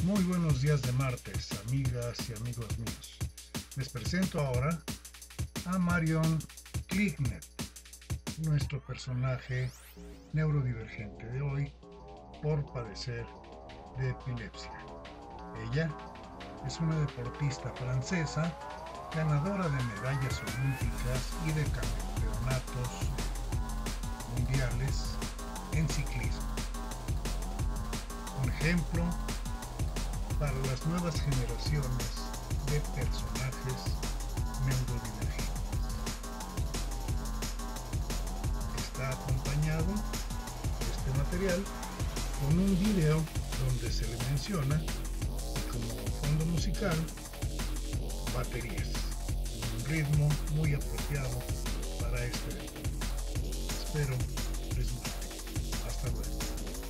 Muy buenos días de martes, amigas y amigos míos. Les presento ahora a Marion Klignet, nuestro personaje neurodivergente de hoy por padecer de epilepsia. Ella es una deportista francesa, ganadora de medallas olímpicas y de campeonatos mundiales en ciclismo. Un ejemplo para las nuevas generaciones de personajes neurodivergentes. Está acompañado este material con un video donde se le menciona como fondo musical baterías, un ritmo muy apropiado para este deporte. Espero les guste. Hasta luego.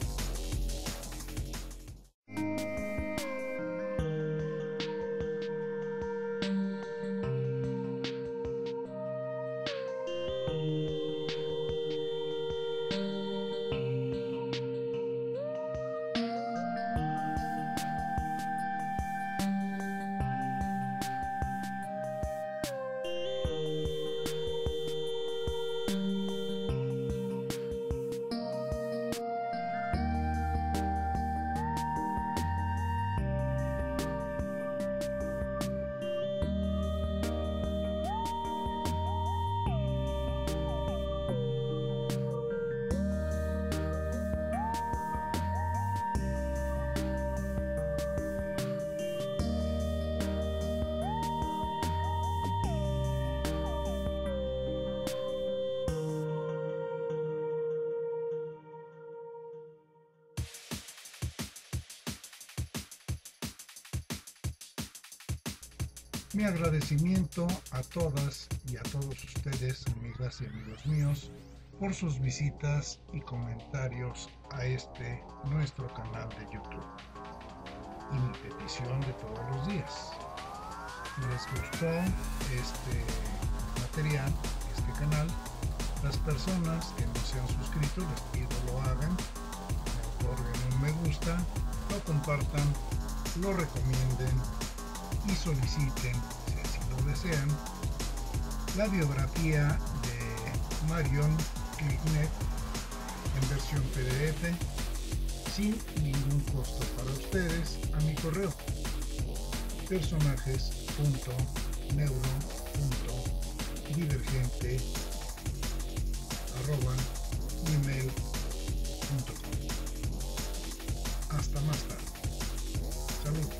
Mi agradecimiento a todas y a todos ustedes, amigas y amigos míos, por sus visitas y comentarios a este nuestro canal de YouTube. Y mi petición de todos los días. Si les gustó este material, este canal, las personas que no se han suscrito, les pido lo hagan, me otorguen un me gusta, lo compartan, lo recomienden y soliciten, si así lo desean, la biografía de Marion Klignet en versión PDF sin ningún costo para ustedes a mi correo personajes.neuro.divergente@gmail.com. Hasta más tarde. Saludos.